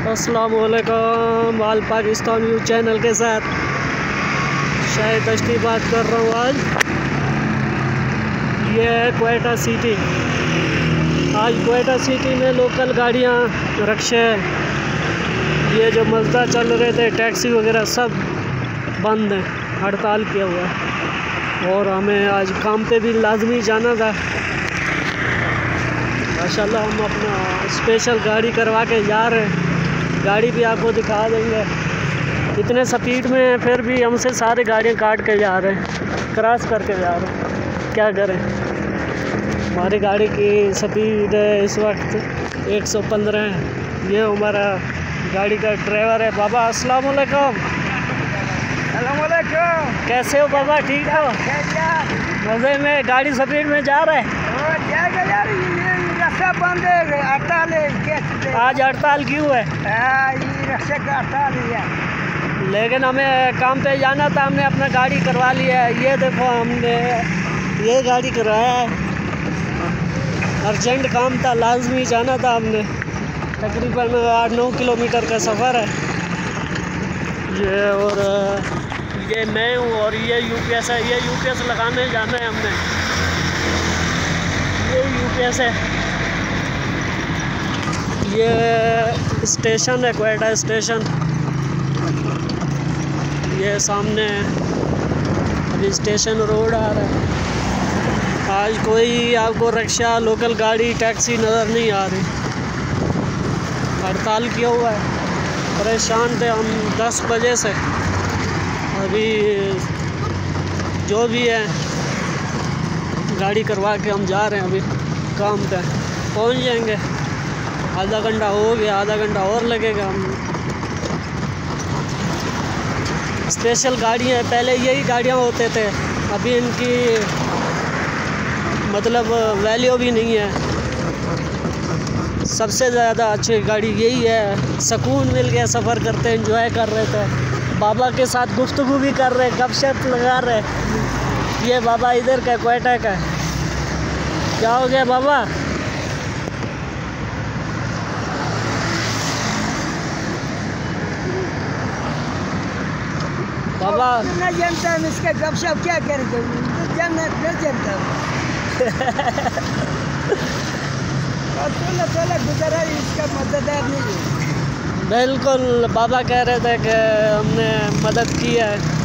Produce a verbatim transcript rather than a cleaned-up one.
अस्सलामुअलैकुम आल Pakistan news channel के साथ शाहिद अश्ती बात कर रहा हूँ। आज ये है क्वेटा सिटी। आज क्वेटा सिटी में लोकल गाड़ियाँ, रिक्शे, ये जो मज़दा चल रहे थे, टैक्सी वगैरह सब बंद हैं, हड़ताल किया हुआ है। और हमें आज काम पे भी लाजमी जाना था। माशाल्लाह हम अपना स्पेशल गाड़ी करवा के जा रहे हैं। गाड़ी भी आपको दिखा देंगे। इतने स्पीड में फिर भी हमसे सारे गाड़ियाँ काट के जा रहे हैं, क्रॉस करके जा रहे हैं। क्या करें, हमारी गाड़ी की स्पीड है इस वक्त एक सौ पंद्रह है। ये हमारा गाड़ी का ड्राइवर है। बाबा अस्सलाम वालेकुम। अस्सलामुअलैकुम। कैसे हो बाबा? ठीक हो? मज़े में? गाड़ी स्पीड में जा रहा है? रास्ता बंद है, हड़ताल है। आज हड़ताल क्यों है? रिक्शे का हड़ताल है। लेकिन हमें काम पे जाना था, हमने अपना गाड़ी करवा लिया है। ये देखो, हमने ये गाड़ी करवाया है। अर्जेंट काम था, लाजमी जाना था हमने। तकरीबन आठ नौ किलोमीटर का सफ़र है ये। और ये मैं हूँ और ये यूपीएस है। ये यूपीएस लगाने जाना है हमने। ये यूपीएस है। ये स्टेशन है, क्वेटा स्टेशन। ये सामने अभी स्टेशन रोड आ रहा है। आज कोई आपको रिक्शा, लोकल गाड़ी, टैक्सी नज़र नहीं आ रही। हड़ताल किया हुआ है। परेशान थे हम दस बजे से। अभी जो भी है गाड़ी करवा के हम जा रहे हैं। अभी काम पे पहुंच जाएंगे। आधा घंटा हो गया, आधा घंटा और लगेगा। हम स्पेशल गाड़ी है, पहले यही गाड़ियाँ होते थे, अभी इनकी मतलब वैल्यू भी नहीं है। सबसे ज़्यादा अच्छी गाड़ी यही है। सुकून मिल गया, सफ़र करते एंजॉय कर रहे थे। बाबा के साथ गुफ्तगू भी कर रहे, गपशप लगा रहे। ये बाबा इधर का, क्वेटा का है। क्या हो गया बाबा? बाबा न जानता हूँ इसका गपशप क्या करते हो, जानना न जानता हूँ। और गुजरा इसका मददगार नहीं है। बिल्कुल, बाबा कह रहे थे कि हमने मदद की है।